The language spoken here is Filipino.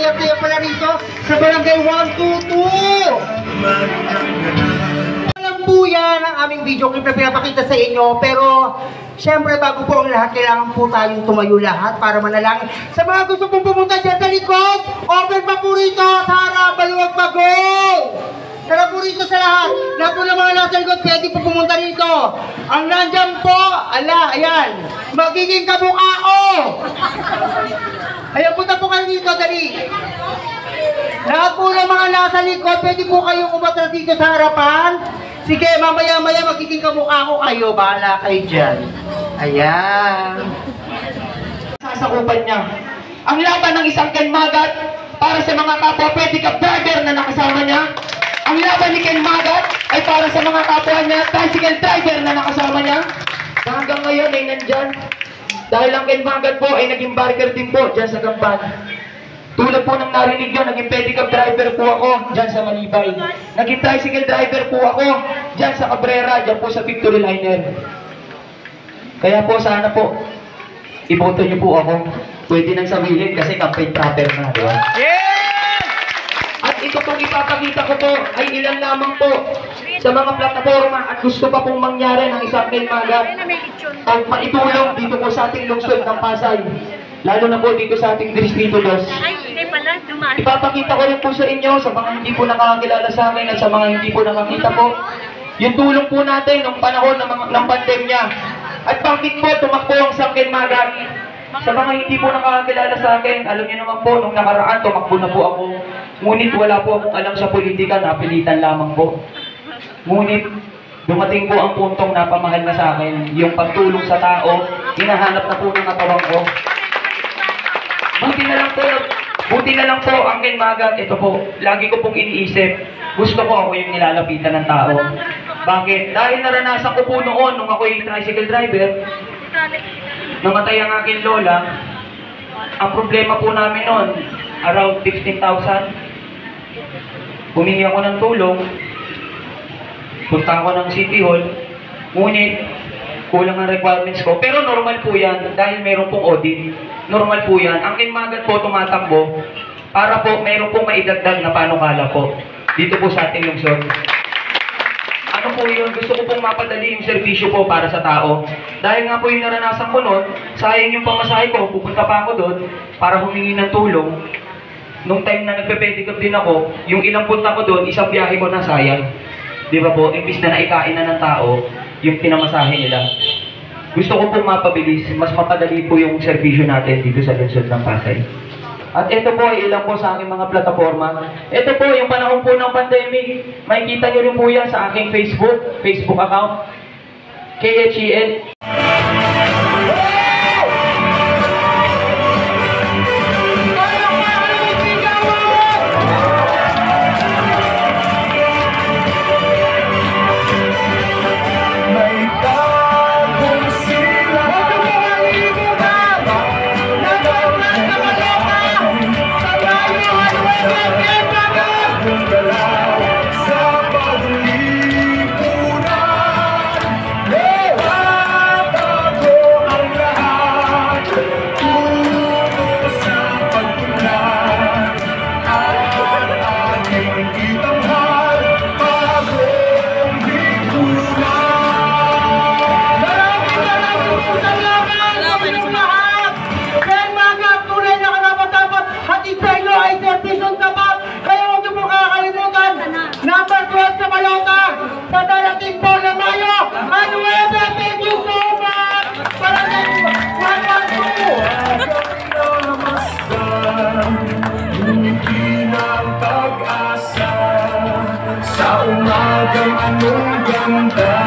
saya pala rito sa Barangay 122. Alam po yan ang aming video clip na pinapakita sa inyo, pero syempre bago po ang lahat, kailangan po tayong tumayo lahat para manalangin. Sa mga gusto pong pumunta dyan sa likod, open pa po rito sa harap, Baluwag Bagong. Tara po rito sa lahat. Lahat po ng mga nasa likod, pwede po pumunta rito. Ang nandyan po, ayan, magiging kabukao. Ayan, punta po kayo dito, dali. Lahat po ng mga nasa likod, pwede po kayong umatras dito sa harapan. Sige, mamaya-maya magiging kabukao kayo. Bahala kayo dyan. Ayan. Sasakupan niya ang laban ng isang Ken Magat para sa mga kapwa pedicab driver na nakasama niya. Ang laban ni Ken Magat ay para sa mga kapwa niya tricycle driver na nakasama niya. Na hanggang ngayon ay nandyan. Dahil ang Ken Magat po ay naging barker din po dyan sa Gamban. Tulad po ng narinig nyo, naging pedicab driver po ako dyan sa Malibay. Naging tricycle driver po ako dyan sa Cabrera, dyan po sa Victory Liner. Kaya po sana po, iboto nyo po ako. Pwede nang sabihin kasi campaign trapper na, di ba? Yeah! At ito pong ipapakita ko po ay ilan lamang po sa mga plataforma at gusto pa pong mangyari ng isang Ken Magat ang maitulong dito po sa ating lungsod ng Pasay. Lalo na po dito sa ating Distrito 2. Ipapakita ko rin po sa inyo, sa mga hindi po nakakilala sa amin at sa mga hindi po nakakita po, yung tulong po natin ng panahon ng pandemya. At bakit po tumakbo ang isang Ken Magat? Sa mga hindi po nakakilala sa akin, alam niyo naman po, nung nakaraan, tumakbo na po ako. Ngunit wala po akong alam sa politika, napilitan lamang po. Ngunit dumating po ang puntong napamahal na sa akin, yung pagtulong sa tao, hinahanap na po ng katawan ko. Buti na lang po ang Ken Magat. Ito po, lagi ko pong iniisip, gusto ko ako yung nilalapitan ng tao. Bakit? Dahil naranasan ko po noon, nung ako yung tricycle driver, namatay ang aking lola. Ang problema po namin noon, around 15,000. Humingi ako ng tulong, punta ako ng City Hall, ngunit kulang ang requirements ko. Pero normal po yan, dahil mayroon pong audit. Normal po yan. Ang Ken Magat po tumatakbo para po mayroon pong maidagdag na panukala po dito po sa ating lungsod. Ano po yun? Gusto ko pong mapadali yung serbisyo po para sa tao. Dahil nga po yung naranasan ko noon, sayang yung pamasahe ko, pupunta pa ako doon para humingi ng tulong. Nung time na nagpe-pedicab din ako, yung ilang punta ko doon, isang biyahe ko na sayang. Di ba po? Imbis na naikain na ng tao, yung pinamasahe nila. Gusto ko pong mapabilis, mas mapadali po yung serbisyo natin dito sa lungsod ng Pasay. At ito po ay ilang po sa aking mga plataforma. Ito po yung panahon po ng pandemic. Makikita nyo rin po yan sa aking Facebook account. KHEL. Sa umagang anong ganda